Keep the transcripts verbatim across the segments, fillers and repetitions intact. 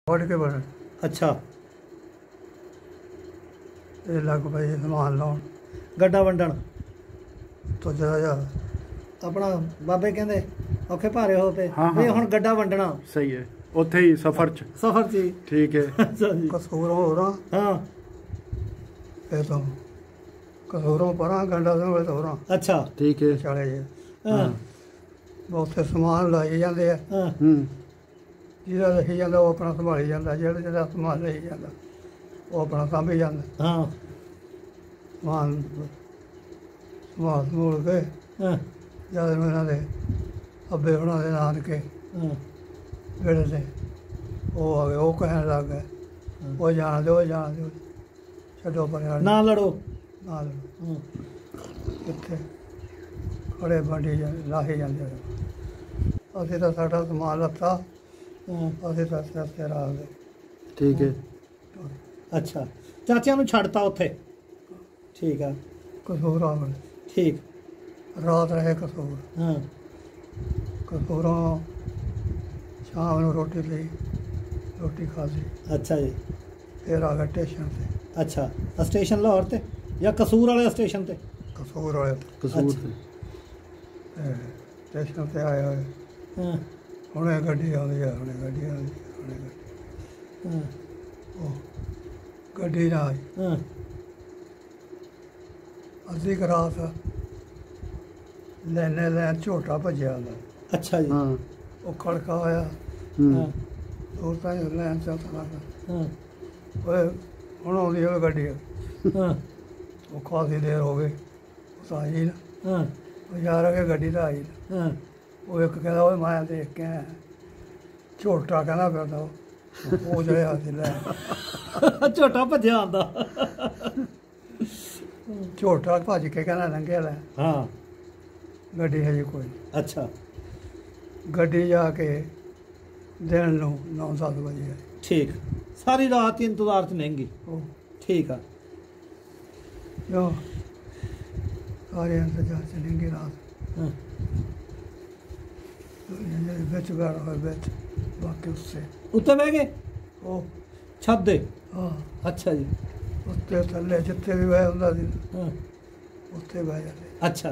वड़ के बने। अच्छा ये लग पई समान लाउण गड्ढा वंडण तो जरा जा अपना बाबे कहंदे औखे भारे हो पे हाँ, ये हाँ। हुण गड्ढा वंडना सही है उत्थे ही सफर च सफर ची ठीक है। अच्छा जी कसूरों हो रहा हाँ ये तो कसूरों परा गंडा से तो रहा अच्छा ठीक है। चले जे हाँ बहुत से समान लाई जाते हैं हाँ हम्म ਜਿਹਦਾ ਰਹੀ ਜਾਂਦਾ ਉਹ ਆਪਣਾ ਸੰਭਾਲੀ ਜਾਂਦਾ ਜਿਹੜਾ ਜਿਹੜਾ ਸਮਾਨ ਲਈ ਜਾਂਦਾ ਉਹ ਆਪਣਾ ਸਾਂਭੀ ਜਾਂਦਾ हाँ ਸਮਾਨ ਸਮਾਨ ਸਮੂਲ ਕੇ हाँ ਜਦ ਨੂੰ ਇਹਨਾਂ ਦੇ ਅੱਬੇ ਉਹਨਾਂ ਦੇ ਨਾਨਕੇ हाँ ਵਿਹੜੇ ਤੇ ਉਹ ਆ ਗਏ ਉਹ ਕਹਿਣ ਲੱਗ ਗਏ ਉਹ ਜਾਣ ਦਿਓ ਜਾਣ ਦਿਓ ਛੱਡੋ ਪਰੇ ना लड़ो ਨਾਲ हाँ ਕਿੱਥੇ ਖੜੇ ਬਾਂਡੀ ਜਾਂ ਲਾਹੇ ਜਾਂਦੇ ਨੇ। ਅਸੀਂ ਤਾਂ ਸਾਡਾ ਸਮਾਨ ਲੱਤਾ हाँ ਅਸੀਂ ਤਾਂ ਸਿਰ ਤੇ ਆ ਗਏ ठीक है। अच्छा ਚਾਚਿਆਂ ਨੂੰ ਛੱਡਤਾ ਉੱਥੇ ਠੀਕ ਆ ਕਸੂਰ ਆ ਗਏ ਠੀਕ ਰਾਤ ਰਹੇ ਕਸੂਰ ਹਾਂ ਕਸੂਰੋਂ ਸ਼ਾਮ ਨੂੰ ਰੋਟੀ ਲਈ ਰੋਟੀ ਖਾਧੀ ਅੱਛਾ ਜੀ ਫਿਰ ਆ ਗਏ ਸਟੇਸ਼ਨ ਤੇ ਅੱਛਾ ਸਟੇਸ਼ਨ ਲਾਹੌਰ ਤੇ ਜਾਂ ਕਸੂਰ ਵਾਲੇ ਸਟੇਸ਼ਨ ਤੇ ਕਸੂਰ ਵਾਲੇ कसूर अच्छा। से ਤੇ ਸਟੇਸ਼ਨ ਤੇ ਆਏ ਹੋਏ ਹਾਂ ਹੁਣੇ ਗੱਡੀ ਆਉਂਦੀ ਆ ਹੁਣੇ ਗੱਡੀ ਆਉਂਦੀ ਆ, ਹੁਣੇ ਗੱਡੀ ਹਾਂ ਉਹ ਗੱਡੀ ਨਾ ਆਈ ਹਾਂ ਅੱਧੀ ਕੁ ਰਾਤ ਲੈਣੇ ਲੈਣ ਝੋਟਾ ਭੱਜਿਆ ਹੁੰਦਾ ਅੱਛਾ ਜੀ हाँ ਉਹ ਖੜਕਾ ਹੋਇਆ हम्म ਹਾਂ ਦੂਰ ਤਾਈਂ ਲੈਣ ਚੱਲਦਾ ਹਾਂ ਓਏ ਹੁਣ ਆਉਂਦੀ ਹੋਵੇ ਗੱਡੀ ਹਾਂ ਉਹ ਕਾਫੀ ਦੇਰ ਹੋ ਗਈ ਉਹ ਤਾਂ ਆਈ ਨਾ ਹਾਂ ਉਹ ਯਾਰ ਅਗੇ ਗੱਡੀ ਤਾਂ ਆਈ ਨਾ ਹਾਂ ਉਹ ਇੱਕ ਕਹਿੰਦਾ ਓਏ ਮੈਂ ਦੇਖ ਕੇ ਆਇਆ ਝੋਟਾ ਕਹਿੰਦਾ ਫਿਰਦਾ ਉਹ ਉਹ ਜਿਹੜੇ ਹੱਥ ਲੈ ਝੋਟਾ ਭੱਜਿਆ ਆਂਦਾ ਝੋਟਾ ਭੱਜ ਕੇ ਕਹਿੰਦਾ ਲੰਘਿਆ ਲੈ ਹਾਂ ਗੱਡੀ ਹਜੇ ਕੋਈ ਨਹੀਂ। ਅੱਛਾ ਗੱਡੀ ਜਾ ਕੇ ਦਿਨ ਨੂੰ ਨੌ ਦਸ ਵਜੇ ਆਈ। ਠੀਕ ਸਾਰੀ ਰਾਤ ਹੀ ਇੰਤਜ਼ਾਰ ਚ ਲੰਘੀ ਉਹ ਠੀਕ ਆ ਜੋ ਸਾਰੇ ਇੰਤਜ਼ਾਰ ਚ ਲੰਘੀ ਰਾਤ ਹਾਂ ਜਿਹੜੇ ਵਿੱਚ ਬੈਠਾ ਹੋਇਆ ਵਿੱਚ ਬਾਕੀ ਉਸੇ ਉੱਤੇ ਬਹਿ ਗਏ ਉਹ ਛੱਤ ਦੇ ਹਾਂ ਅੱਛਾ ਜੀ ਉੱਤੇ ਥੱਲੇ ਜਿੱਥੇ ਵੀ ਬਹਿ ਹੁੰਦਾ ਸੀ ਹਾਂ ਉੱਥੇ ਬਹਿ ਜਾਂਦੇ ਅੱਛਾ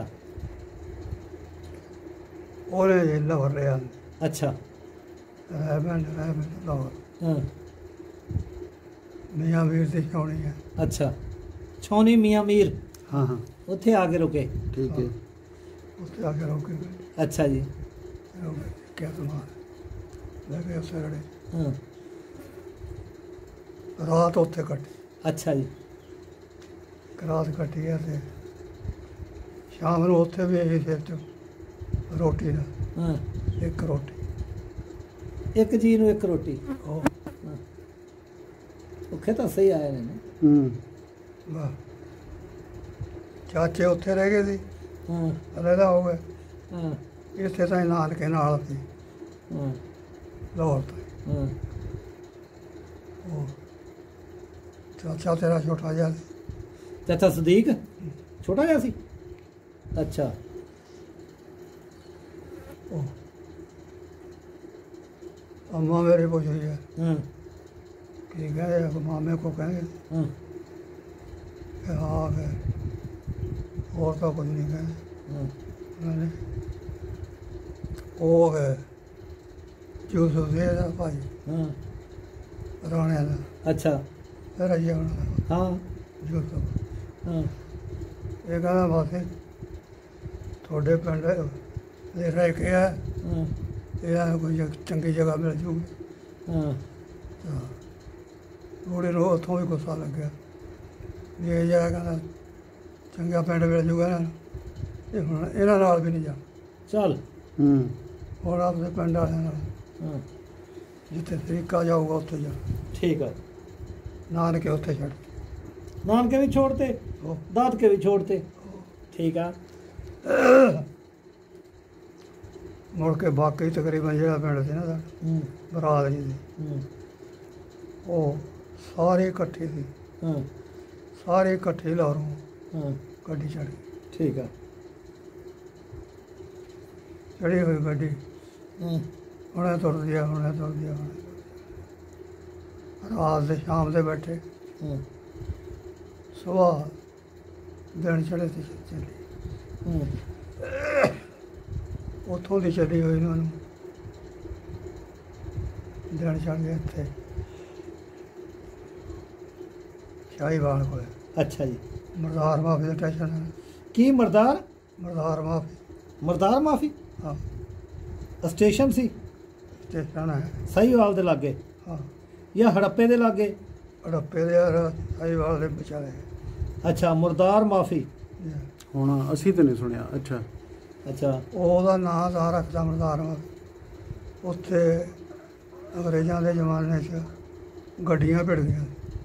ਉਹਨੇ ਜੇ ਲਾਹੌਰ ਰਿਹਾ ਅੱਛਾ ਹੈ ਮੈਂ ਹੈ ਮੈਂ ਲਾਹੌਰ ਹਾਂ ਮੀਆਂ ਵੀਰ ਦੀ ਛਾਉਣੀ ਹੈ ਅੱਛਾ ਛੋਨੀ ਮੀਆਂ ਮੀਰ हाँ हाँ ਉੱਥੇ ਆ ਕੇ ਰੁਕੇ ठीक है। ਉੱਥੇ ਆ ਕੇ ਰੋਕੇ ਗਏ ਅੱਛਾ ਜੀ ਰੋਕੇ ਕਿਆ ਸਮਾਨ ਲੈ ਕੇ ਉਸੇ ਰੜੇ ਹਾਂ ਰਾਤ ਉੱਥੇ ਕੱਟੀ ਅੱਛਾ ਜੀ ਰਾਤ ਕੱਟੀ ਹੈ ਤੇ ਸ਼ਾਮ ਨੂੰ ਉੱਥੇ ਵੀ ਇਹੀ ਸਿਰ ਚ ਰੋਟੀ ਦਾ ਹਾਂ ਇੱਕ ਰੋਟੀ ਇੱਕ ਜੀ ਨੂੰ ਇੱਕ ਰੋਟੀ ਉਹ ਹਾਂ ਔਖੇ ਤਾਂ ਸਹੀ ਆਏ ਨੇ ਨਾ। हम्म ਵਾਹ ਚਾਚੇ ਉੱਥੇ ਰਹਿ ਗਏ ਸੀ ਹਾਂ ਅਲੱਗਾ ਹੋ ਗਏ ਹਾਂ ਇੱਥੇ ਤਾਂ ਨਾਨਕੇ ਨਾਲ ਸੀ ਹਾਂ ਲਾਹੌਰ ਤੋਂ ਹਾਂ ਉਹ ਚਾਚਾ ਤੇਰਾ ਛੋਟਾ ਜਿਹਾ ਸੀ। ਚਾਚਾ ਸਦੀਕ ਛੋਟਾ ਜਿਹਾ ਸੀ ਅੱਛਾ ਉਹ ਅੰਮਾ ਮੇਰੇ ਪੁੱਛ ਰਹੀ ਹੈ ਹਾਂ कि गए मामे को कहेंगे ਹਾਂ कि हाँ गए और तो कुछ नहीं कहे ਹਾਂ मैंने वो गए यूसुफ दे दा भाई ਹਾਂ राणे का ਅੱਛਾ फिर अजे होना ਹਾਂ यूसुफ ਹਾਂ ये कहना बस थोड़े पिंड दे रह के है ਹਾਂ ये कोई जग- चंगी जगह मिल जूगी ਹਾਂ थोड़े रो उतों भी गुस्सा लग गया भी ये जगह कहना चंगा पिंड मिल जूगा ना ये हुण इन्हां नाल भी नहीं जा ਚੱਲ हम्म ਹੁਣ ਆਪਦੇ ਪਿੰਡ ਵਾਲਿਆਂ ਨਾਲ ਹਾਂ ਜਿੱਥੇ ਤਰੀਕਾ ਜਾਊਗਾ ਉੱਥੇ ਜਾ ਠੀਕ ਆ ਨਾਨਕੇ ਉੱਥੇ ਛੱਡ ਨਾਨਕੇ ਵੀ ਛੋੜਤੇ ਉਹ ਦਾਦਕੇ ਵੀ ਛੋੜਤੇ ਠੀਕ ਆ ਮੁੜ ਕੇ ਬਾਕੀ ਤਕਰੀਬਨ ਜਿਹੜਾ ਪਿੰਡ ਸੀ ਨਾ ਸਾਡਾ ਹੂੰ ਬਰਾਦਰੀ ਸੀ ਹੂੰ ਉਹ ਸਾਰੇ ਇਕੱਠੇ ਸੀ ਹਾਂ ਸਾਰੇ ਇਕੱਠੇ ਲਾਹੌਰੋਂ ਹਾਂ ਗੱਡੀ ਚੜ੍ਹ ਠੀਕ ਆ ਚੜੀ ਹੋਈ ਗੱਡੀ ਹਾਂ ਹੁਣੇ ਤੁਰਦੀ ਆ ਹੁਣੇ ਤੁਰਦੀ ਆ ਹੁਣੇ ਰਾਤ ਦੇ ਸ਼ਾਮ ਦੇ ਬੈਠੇ ਹੂੰ ਸੁਬਾਹ ਦਿਨ ਚੜੇ ਤੇ ਚੱਲੀ ਹੂੰ ਉੱਥੋਂ ਦੀ ਚੱਲੀ ਹੋਈ ਨੂੰ ਉਹਨੂੰ ਦਿਨ ਚੜ ਗਿਆ ਇੱਥੇ ਸ਼ਾਹੀਵਾਲ ਕੋਲ ਅੱਛਾ ਜੀ। ਮਰਦਾਰ ਮਾਫੀ ਦਾ ਸਟੇਸ਼ਨ ਹੈ। ਕੀ ਮਰਦਾਰ ਮਰਦਾਰ ਮਾਫੀ ਮਰਦਾਰ ਮਾਫੀ ਹਾਂ ਸਟੇਸ਼ਨ ਸੀ ਸਟੇਸ਼ਨ ਹੈ। ਸਹੀਵਾਲ ਦੇ ਲਾਗੇ ਹਾਂ ਜਾਂ ਹੜੱਪੇ ਦੇ ਲਾਗੇ? ਹੜੱਪੇ ਦੇ ਯਾਰ ਸ਼ਾਹੀਵਾਲ ਦੇ ਵਿਚਾਲੇ ਅੱਛਾ ਮੁਰਦਾਰ ਮਾਫੀ। ਹੁਣ ਅਸੀਂ ਤਾਂ ਨਹੀਂ ਸੁਣਿਆ। ਅੱਛਾ ਅੱਛਾ ਉਹਦਾ ਨਾਂ ਦਾ ਰੱਖਦਾ ਮਰਦਾਰ ਮਾਫੀ। ਉੱਥੇ ਅੰਗਰੇਜ਼ਾਂ ਦੇ ਜ਼ਮਾਨੇ 'ਚ ਗੱਡੀਆਂ ਭਿੜਦੀਆਂ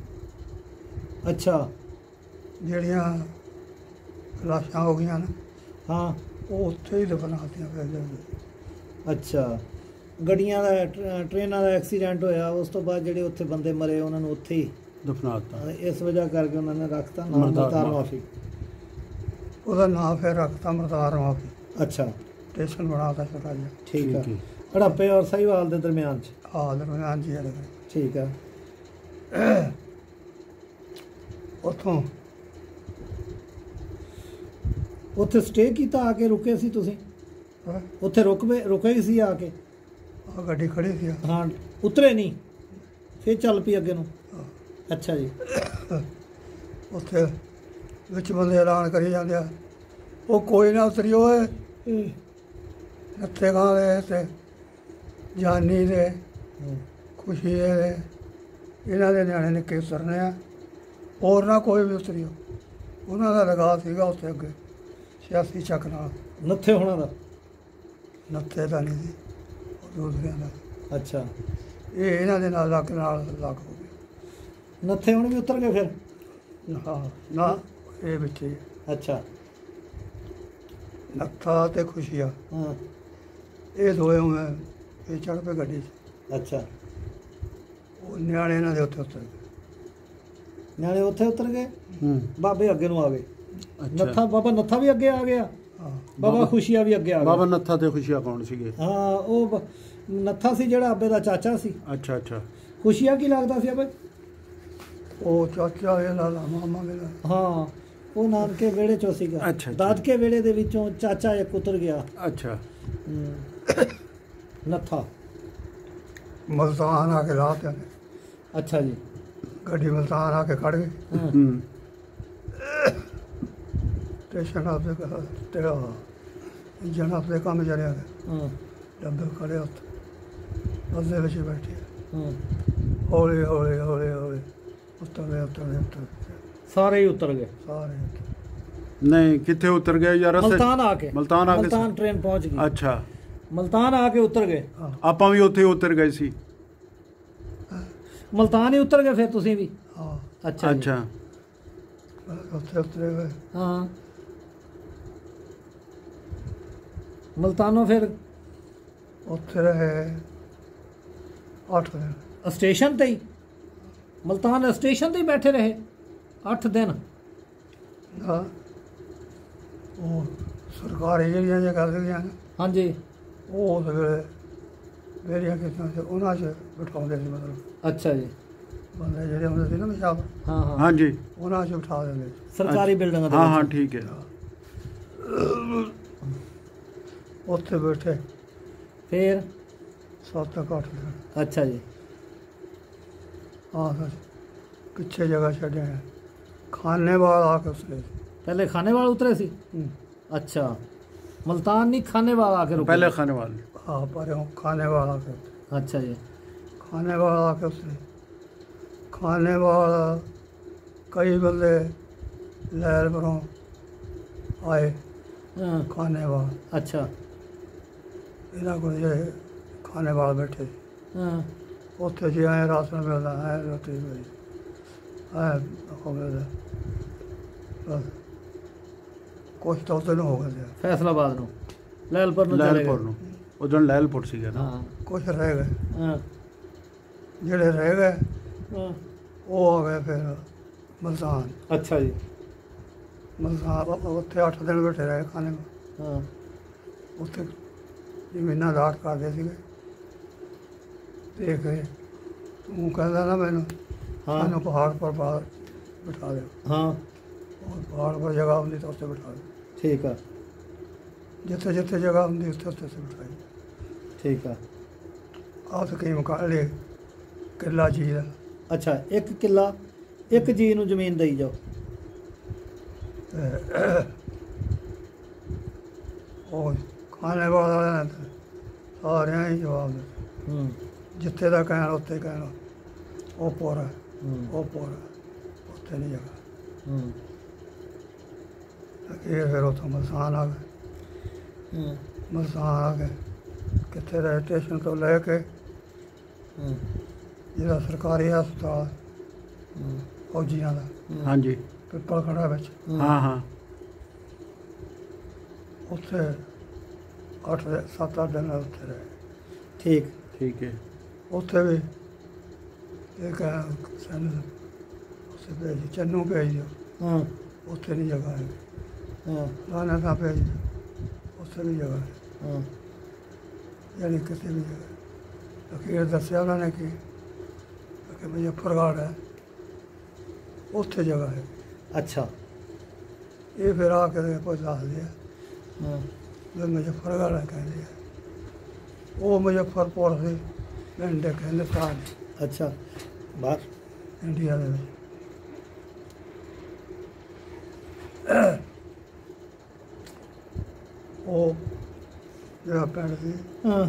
ਅੱਛਾ ਜਿਹੜੀਆਂ ਲਾਸ਼ਾਂ ਹੋ ਗਈਆਂ ਨਾ ਹਾਂ ਉਹ ਉੱਥੇ ਹੀ ਦਫਨਾਤੀਆਂ ਫਿਰ ਜਾਂਦੇ। ਅੱਛਾ ਗੱਡੀਆਂ ਦਾ ਟਰ- ਟ੍ਰੇਨਾਂ ਦਾ ਐਕਸੀਡੈਂਟ ਹੋਇਆ ਉਸ ਤੋਂ ਬਾਅਦ ਜਿਹੜੇ ਉੱਥੇ ਬੰਦੇ ਮਰੇ ਉਹਨਾਂ ਨੂੰ ਉੱਥੇ ਹੀ ਦਫਨਾਤਾ। ਇਸ ਵਜ੍ਹਾ ਕਰਕੇ ਉਹਨਾਂ ਨੇ ਰੱਖਤਾ ਨਾਮ ਮਰਦਾਰ ਮਰਦਾਰ ਮਾਫ਼ੀ। ਮਾਫੀ। ਉਹਦਾ ਨਾਂ ਫਿਰ ਰੱਖਤਾ ਮਰਦਾਰ ਮਾਫੀ। ਅੱਛਾ ਸਟੇਸ਼ਨ ਬਣਾਤਾ ਛੋਟਾ ਜਿਹਾ ਠੀਕ ਆ। ਠੀਕ ਹੜੱਪੇ ਔਰ ਸਹੀਵਾਲ ਦੇ ਦਰਮਿਆਨ ਚ। ਆ ਦਰਮਿਆਨ ਜੀ ਲਗੇ ਠੀਕ ਆ। ਉੱਥੋਂ ਉੱਥੇ ਸਟੇ ਕੀਤਾ ਆ ਕੇ ਰੁਕੇ ਸੀ ਤੁਸੀਂ? ਆ ਉੱਥੇ ਰੁਕਵੇ ਰੁਕੇ ਹੀ ਸੀ ਆ ਕੇ? ਗੱਡੀ ਖੜੀ ਸੀ ਹਾਂ ਉਤਰੇ ਨਹੀਂ ਫਿਰ ਚੱਲ ਪਈ ਅੱਗੇ ਨੂੰ? ਹਾਂ। ਅੱਛਾ ਜੀ। ਉੱਥੇ ਵਿੱਚ ਬੰਦੇ ਐਲਾਨ ਕਰੀ ਜਾਂਦੇ ਆ ਉਹ ਕੋਈ ਨਾ ਉਤਰੀ ਓਏ ਨੱਥੇ ਗਾਂ ਦੇ ਤੇ ਜਾਨੀ ਦੇ ਹੂੰ। ਖੁਸ਼ੀ ਦੇ ਇਹਨਾਂ ਦੇ ਨਿਆਣੇ ਨਿੱਕੇ ਉਤਰਨੇ ਆ ਹੋਰ ਨਾ ਕੋਈ ਵੀ ਉਤਰਿਓ। ਉਹਨਾਂ ਦਾ ਲਗਾ ਸੀਗਾ ਉੱਥੇ ਅੱਗੇ ਛਿਆਸੀ ਚੱਕ ਨਾਲ ਨੱਥੇ ਹੋਣਾ ਦਾ? ਨੱਥੇ ਦਾ ਨਹੀਂ ਸੀ ਉਹ ਦੂਸਰਿਆਂ ਦਾ। ਅੱਛਾ ਇਹ ਇਹਨਾਂ ਦੇ ਨਾਲ ਲੱਗ ਨਾਲ ਲੱਗ ਹੋ ਗਿਆ। ਨੱਥੇ ਹੁਣ ਵੀ ਉਤਰ ਗਏ ਫਿਰ? ਹਾਂ ਨਾ ਇਹ ਵਿੱਚ ਹੀ ਅੱਛਾ ਨੱਥਾ ਤੇ ਖੁਸ਼ੀਆ ਹਾਂ ਇਹ ਦੋਏ ਮੈਂ ਇਹ ਚੜ੍ਹ ਪਏ ਗੱਡੀ 'ਚ। ਅੱਛਾ ਉਹ ਨਿਆਣੇ ਇਹਨਾਂ ਦੇ ਉੱਥੇ ਉਤਰ ਗਏ। ਨਿਆਣੇ ਉੱਥੇ ਉਤਰ ਗਏ ਹੂੰ ਬਾਬੇ ਅੱਗੇ ਨੂੰ ਆ ਗਏ। ਅੱਛਾ ਨੱਥਾ ਬਾਬਾ ਨੱਥਾ ਵੀ ਅੱਗੇ ਆ ਗਿਆ ਹਾਂ ਬਾਬਾ ਬਾਬਾ- ਖੁਸ਼ੀਆ ਵੀ ਅੱਗੇ ਆ ਬਾਬਾ ਗਿਆ। ਨੱਥਾ ਤੇ ਖੁਸ਼ੀਆ ਕੌਣ ਸੀਗੇ? ਹਾਂ ਉਹ ਬ- ਨੱਥਾ ਸੀ ਜਿਹੜਾ ਅੱਬੇ ਦਾ ਚਾਚਾ ਸੀ। ਅੱਛਾ ਅੱਛਾ ਖੁਸ਼ੀਆ ਕੀ ਲੱਗਦਾ ਸੀ ਅੱਬੇ? ਉਹ ਚਾਚਾ ਇਹ ਲਾਲਾ ਮਾਮਾ ਮੇਰਾ ਹਾਂ ਉਹ ਨਾਨਕੇ ਵਿਹੜੇ ਚੋਂ ਸੀਗਾ। ਅੱਛਾ, ਅੱਛਾ। ਦਾਦਕੇ ਵਿਹੜੇ ਦੇ ਵਿੱਚੋਂ ਚਾਚਾ ਇੱਕ ਉਤਰ ਗਿਆ। ਅੱਛਾ ਹੂੰ। ਨੱਥਾ ਮਲਤਾਨ ਆ ਕੇ ਰਾਤ ਨੇ ਅੱਛਾ ਜੀ। ਗੱਡੀ ਮਲਤਾਨ ਆ ਕੇ ਖੜ ਗਈ ਹਾਂ ਹੂੰ ਸਟੇਸ਼ਨ ਆਪਦੇ ਘਰ ਤੇ ਜਨ ਆਪਦੇ ਕੰਮ ਚੜਿਆ ਗਿਆ ਹਾਂ ਡੱਬੇ ਖੜੇ ਉੱਥੇ ਉਹਦੇ ਵਿੱਚ ਹੀ ਬੈਠੇ ਹਾਂ ਹੌਲੀ ਹੌਲੀ ਹੌਲੀ ਹੌਲੀ ਉਤਰਦੇ ਉਤਰਦੇ ਉਤਰਦੇ ਸਾਰੇ ਹੀ ਉਤਰ ਗਏ। ਸਾਰੇ ਉੱਤਰ। ਨਹੀਂ ਕਿੱਥੇ ਉਤਰ ਗਏ ਯਾਰ? ਅਸੀਂ- ਮਲਤਾਨ ਆ ਕੇ ਮਲਤਾਨ ਆ ਕੇ ਮਲਤਾਨ ਟ੍ਰੇਨ ਪਹੁੰਚ ਗਈ। ਅੱਛਾ ਮਲਤਾਨ ਆ ਕੇ ਉਤਰ ਗਏ। ਹਾਂ ਆਪਾਂ ਵੀ ਉੱਥੇ ਉਤਰ ਗਏ ਸੀ। ਮਲਤਾਨ ਹੀ ਉਤਰ ਗਏ ਫਿਰ ਤੁਸੀਂ ਵੀ? ਹਾਂ ਅੱਛਾ ਜੀ। ਅੱਛਾ ਬਸ ਉੱਥੇ ਉਤਰੇ ਗਏ ਹਾਂ ਮਲਤਾਨੋਂ ਫਿਰ ਉੱਥੇ ਰਹੇ ਅੱਠ ਦਿਨ ਸਟੇਸ਼ਨ ਤੇ ਹੀ? ਮਲਤਾਨ ਸਟੇਸ਼ਨ ਤੇ ਹੀ ਬੈਠੇ ਰਹੇ ਅੱਠ ਦਿਨ? ਹਾਂ ਉਹ ਸਰਕਾਰੀ ਜਿਹੜੀਆਂ ਜੇ ਕਰ ਦਿੰਦੀਆਂ ਨੇ ਹਾਂਜੀ ਉਹ ਉਸ ਵੇਲੇ ਮੇਰੀਆਂ ਕਿਸਾਂ 'ਚ ਉਹਨਾਂ 'ਚ ਬਿਠਾਉਂਦੇ ਸੀ ਮਤਲਬ ਅੱਛਾ ਜੀ। ਬੰਦੇ ਜਿਹੜੇ ਹੁੰਦੇ ਸੀ ਨਾ ਮਸ਼ਾਬ ਹਾਂ ਹਾਂ ਹਾਂਜੀ ਉਹਨਾਂ 'ਚ ਬਿਠਾ ਦਿੰਦੇ ਸੀ। ਸਰਕਾਰੀ ਬਿਲਡਿੰਗਾਂ ਦੇ ਹਾਂ ਹਾਂ ਵਿੱਚ। ਠੀਕ ਹੈ। ਉੱਥੇ ਬੈਠੇ ਫਿਰ ਸੱਤ ਤੱਕ ਅੱਠ ਦਿਨ ਅੱਛਾ ਜੀ। ਆਹ ਪਿੱਛੇ ਜਗ੍ਹਾ ਛੱਡਿਆ ਹੈ। ਖਾਨੇ ਵਾਲ ਆ ਕੇ ਉਸਨੇ ਪਹਿਲੇ ਖਾਨੇਵਾਲ ਉਤਰੇ ਸੀ? ਅੱਛਾ ਮਲਤਾਨ ਨਹੀਂ ਖਾਨੇਵਾਲ ਆ ਕੇ ਰੁਕੇ? ਪਹਿਲੇ ਖਾने वाले हाँ पर खाने वाला के अच्छा जी। खाने वाला के उसने खाने वाला कई बंदे लहर परों आए हाँ, खाने वाला अच्छा इन्हों को जे खाने वाले बैठे हाँ, उत्थे जी आए राशन मिलता है रोटी मिली है हो गया बस कुछ तो दिन हो गए फैसलाबाद ਨੂੰ ਲੈਲਪੁਰ ਨੂੰ ਚਲੇ लहलपुर ਗਏ। ਨੂੰ ਉਦੋਂ लहलपुर ਸੀਗਾ ਨਾ। ਹਾਂ कुछ रह गए ਹਾਂ ਜਿਹੜੇ रह गए ਹਾਂ, वो हो गए फिर मुल्तान ਅੱਛਾ ਜੀ। ਮੁਲਤਾਨ ਉੱਥੇ ਅੱਠ ਦਿਨ ਬੈਠੇ ਰਹੇ ਖਾਣੇ ਹਾਂ ਉੱਥੇ ਜ਼ਮੀਨਾਂ ਦਾਟ ਕਰਦੇ ਸੀਗੇ ਦੇਖ ਕੇ ਤੂੰ ਕਹਿੰਦਾ ਨਾ ਮੈਨੂੰ ਹਾਂ ਮੈਨੂੰ ਪਹਾੜ ਪਰ ਬਾਹਰ ਬਿਠਾ ਦੇ ਹਾਂ और पहाड़ पर जगह होंगी तो उत्ते बिठा दे ਠੀਕ ਆ जिथे जिथे जगह होंगी उत्थे उत्थे से बिठाई ਠੀਕ आ आप कई मकान ले किला चीज ਅੱਛਾ ਇੱਕ ਕਿੱਲਾ ਇੱਕ ਜੀ ਨੂੰ ਜ਼ਮੀਨ ਦੇਈ ਜਾਓ और खाने वाले ने तो सारे ही जवाब दे ਹੂੰ जिथे का कहना उत्ते कहना वो पूरा ਹੂੰ वो पूरा उत्थे नहीं जगह ਹੂੰ ये फिर उतो मलसान आ गए ਹੂੰ मलसान आ गए कितने रहे स्टेशन तो लेके ਹੂੰ जिला सरकारी हस्पताल ਹੂੰ फौजियां का ਹਾਂਜੀ पिपल खड़ा बिच ਹਾਂ ਹਾਂ उत्थे अठ सत्त अठ दिन उत्थे रहे ਠੀਕ ਠੀਕ ਹੈ उत्थे भी एक सन उसे भेज चन्नू भेज दियो ਹਾਂ उत्थे नहीं जगह है ਹਾਂ लाना था भेज दियो उत्थे भी जगह है ਹਾਂ यानी किसी भी जगह अखीर दसिया उन्होंने कि कि मुजफ्फरगढ़ है उत्थे जगह है ਅੱਛਾ ये फिर आके कुछ दस दिया ਹਾਂ जो मुजफ्फरगढ़ है कहते हैं वो मुजफ्फरपुर से पिंड एक हिंदुस्तान ਅੱਛਾ ਬਾਹਰ इंडिया ਦੇ ਵਿੱਚ ਉਹ ਜਿਹੜਾ ਪਿੰਡ ਸੀ ਹਾਂ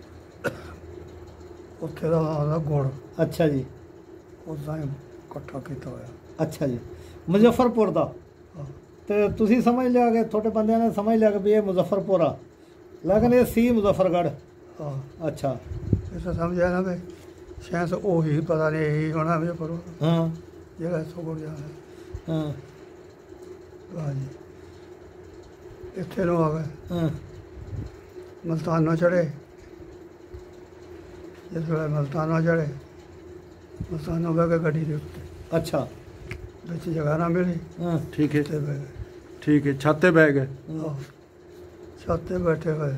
ਉੱਥੇ ਦਾ ਆਦਾ ਗੁੜ ਅੱਛਾ ਜੀ ਉਦਾਂ ਹੀ ਇਕੱਠਾ ਕੀਤਾ ਹੋਇਆ ਅੱਛਾ ਜੀ ਮੁਜ਼ੱਫਰਪੁਰ ਦਾ ਹਾਂ। ਤੇ ਤੁਸੀਂ ਸਮਝ ਲਿਆ ਕਿ ਤੁਹਾਡੇ ਬੰਦਿਆਂ ਨੇ ਸਮਝ ਲਿਆ ਕਿ ਵੀ ਇਹ ਮੁਜ਼ੱਫਰਪੁਰ ਆ ਲੇਕਿਨ ਇਹ ਸੀ ਮੁਜ਼ੱਫਰਗੜ੍ਹ ਹਾਂ ਅੱਛਾ ਇਹ ਤਾਂ ਸਮਝਿਆ ਨਾ ਵੀ ਸ਼ਾਇਦ ਉਹੀ ਪਤਾ ਨਹੀਂ ਇਹੀ ਹੋਣਾ ਵੀ ਪਰ ਹਾਂ ਜਿਹੜਾ ਇੱਥੋਂ ਗੁੜ ਜਾਣਾ ਹਾਂ ਹਾਂ ਜੀ ਇੱਥੇ ਨੂੰ ਆ ਗਏ ਹਾਂ ਮਲਤਾਨਾ ਚੜ੍ਹੇ ਜਿਸ ਵੇਲੇ ਮਲਤਾਨਾ ਚੜ੍ਹੇ ਮਲਤਾਨਾ ਬਹਿ ਕੇ ਗੱਡੀ ਦੇ ਉੱਤੇ ਅੱਛਾ ਵਿੱਚ ਜਗ੍ਹਾ ਨਾ ਮਿਲੀ ਹਾਂ ਠੀਕ ਹੈ ਤੇ ਬਹਿ ਗਏ ਠੀਕ ਹੈ ਛੱਤ ਤੇ ਬਹਿ ਗਏ ਆਹ, ਛੱਤ ਤੇ ਬੈਠੇ ਹੋਏ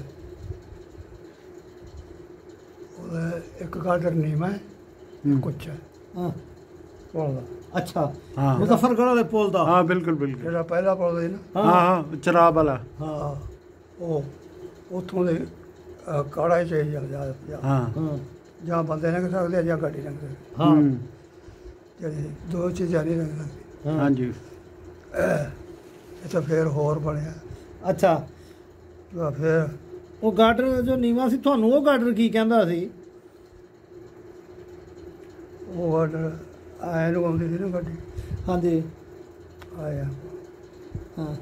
ਉਹਦਾ ਇੱਕ ਗਾਡਰ ਨੀਵਾਂ ਹੈ ਹੂੰ। ਕੁਛ ਹੈ ਹਾਂ ਪੁੱਲ ਦਾ ਅੱਛਾ ਹਾਂ ਮੁਜ਼ੱਫਰਗੜ੍ਹ ਵਾਲੇ ਪੁਲ ਦਾ ਹਾਂ ਬਿਲਕੁਲ ਬਿਲਕੁਲ ਜਿਹੜਾ ਪਹਿਲਾ ਪੁੱਲ ਸੀ ਨਾ ਹਾਂ ਹਾਂ ਚਰਾਬ ਵਾਲਾ ਹਾਂ ਉਹ ਉੱਥੋਂ ਦੇ ਅਹ, ਕਾੜਾ ਹੀ ਚਾਹੀਦਾ ਜਾ ਜਾ ਹਾਂ ਹਾਂ ਜਾਂ ਬੰਦੇ ਲੰਘ ਸਕਦੇ ਆ ਜਾਂ ਗੱਡੀ ਲੰਘ ਸਕਦੀ ਹਾਂ ਹੂੰ। ਜਿਹੜੀ ਦੋ ਚੀਜ਼ਾਂ ਨਹੀਂ ਲੰਘ ਸਕਦੀ ਹਾਂ ਹਾਂਜੀ ਇਹ ਤਾਂ ਫਿਰ ਹੋਰ ਬਣਿਆ ਅੱਛਾ ਤਾਂ ਫਿਰ ਉਹ ਗਾਰਡਰ ਜੋ ਨੀਵਾ ਸੀ ਤੁਹਾਨੂੰ ਉਹ ਗਾਰਡਰ ਕੀ ਕਹਿੰਦਾ ਸੀ ਉਹ ਗਾਡਰ ਆਏ ਨੂੰ ਆਉਂਦੀ ਸੀ ਨਾ ਗੱਡੀ ਹਾਂਜੀ ਆਇਆ ਹਾਂ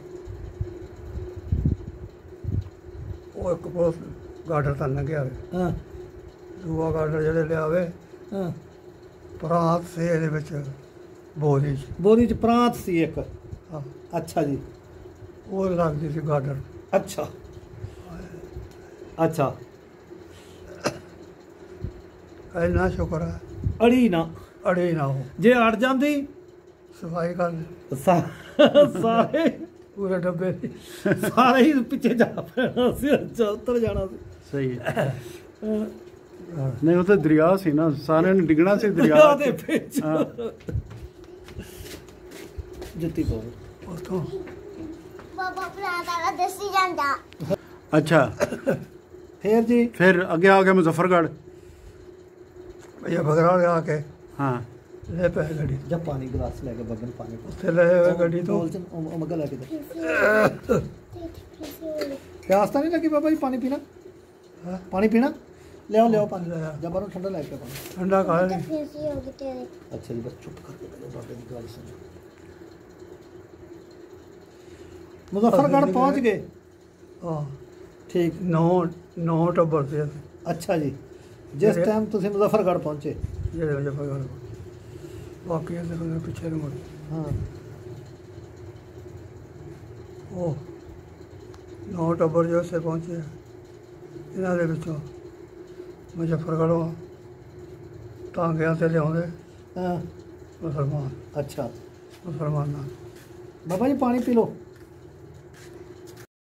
ਉਹ ਇੱਕ ਪੁਲਿਸ ਗਾਡਰ ਤਾਂ ਲੰਘਿਆ ਵੇ ਹਾਂ ਦੂਆ ਗਾਡਰ ਜਿਹੜੇ ਲਿਆਵੇ ਹਾਂ ਪ੍ਰਾਂਤ ਸੇ ਇਹਦੇ ਵਿੱਚ ਬੋਰੀ 'ਚ ਬੋਰੀ ਚ ਪ੍ਰਾਂਤ ਸੀ ਇੱਕ ਹਾਂ, ਅੱਛਾ ਜੀ ਉਹ ਲੱਗਦੀ ਸੀ ਗਾਡਰ ਅੱਛਾ ਅੱਛਾ ਇੰਨਾ ਸ਼ੁਕਰ ਹੈ ਅੜੀ ਨਾ ਅੜੇ ਨਾ ਹੋ ਜੇ ਅੜ ਜਾਂਦੀ ਸਫਾਈ ਕਰ ਸਾ- ਸਾਰੇ ਪੂਰੇ ਡੱਬੇ ਦੀ ਸਾਰੇ ਹੀ ਪਿੱਛੇ ਜਾ ਪੈਣਾ ਸੀ ਅੱਛਾ ਉੱਤਰ ਜਾਣਾ ਸੀ ਸਹੀ ਹੈ ਅਹ, ਨਹੀਂ ਉਹ ਤਾਂ ਦਰਿਆ ਸੀ ਨਾ ਸਾਰਿਆਂ ਨੇ ਡਿੱਗਣਾ ਸੀ ਦਰਿਆ ਦਰਿਆ ਦੇ 'ਚ। ਵਿੱਚ ਹਾਂ। ਜੁੱਤੀ ਪਾਓ ਉੱਥੋਂ ਬਾਬਾ ਭਰਾ ਦਾ ਦੱਸੀ ਜਾਂਦਾ ਅੱਛਾ ਫੇਰ ਜੀ ਫਿਰ ਅੱਗੇ ਆ ਗਿਆ ਮੁਜ਼ੱਫਰਗੜ੍ਹ ਭਈਆ ਬਗਰਾ ਲਿਆ ਕੇ ਹਾਂ ਲੈ ਪੈ ਗੱਡੀ ਜਾਂ ਪਾਣੀ ਗਲਾਸ ਲੈ ਕੇ ਬੱਗਨ ਪਾਣੀ ਉੱਥੇ ਲੈ ਆਏ ਗੱਡੀ ਤੋਂ ਬੋਲ ਚ ਉਹ ਮੱਗਾ ਲੈ ਕੇ ਦੇ ਪਿਆਸ ਤਾਂ ਨਹੀਂ ਲੱਗੀ ਬਾਬਾ ਜੀ ਪਾਣੀ ਪੀਣਾ ਹਾਂ। ਪਾਣੀ ਪੀਣਾ ਲਿਆਓ ਲਿਆਓ ਪਾਣੀ ਲਿਆ। ਜਾਂ ਬਾਹਰੋਂ ਠੰਡਾ ਲੈ ਕੇ ਪਾਣੀ ਠੰਡਾ ਖਾ ਲਈ ਫਿਰ ਸੀ ਹੋ ਗਈ ਤੇਰੇ ਅੱਛਾ ਜੀ ਬਸ ਚੁੱਪ ਕਰਕੇ ਬੈਠੋ ਬਾਬੇ ਦੀ ਗੱਲ ਸੁਣੋ ਮੁਜ਼ੱਫਰਗੜ੍ਹ ਪਹੁੰਚ ਗਏ ਹਾਂ ਠੀਕ ਨੌ ਨੌ ਟੱਬਰ ਸੀ ਅਸੀਂ, ਅੱਛਾ ਜੀ ਜਿਸ ਜਿਹੜੇ- ਟਾਈਮ ਤੁਸੀਂ ਮੁਜ਼ੱਫਰਗੜ੍ਹ ਪਹੁੰਚੇ ਜਿਹੜੇ ਵਜੇ ਬਗਰਾ ਬਾਕੀ ਇਹਦੇ ਕੋਲ ਪਿੱਛੇ ਨੂੰ ਮੁੜ ਹਾਂ ਉਹ ਨੌ ਟੱਬਰ ਜੋ ਸੇ ਪਹੁੰਚੇ ਇਹਨਾਂ ਦੇ ਵਿੱਚੋਂ ਮੁਜ਼ੱਫਰਗੜ੍ਹੋਂ ਟਾਂਗਿਆਂ ਤੇ ਲਿਆਉਂਦੇ ਹਾਂ ਮੁਸਲਮਾਨ ਅੱਛਾ ਮੁਸਲਮਾਨਾਂ ਬਾਬਾ ਜੀ ਪਾਣੀ ਪੀ ਲਓ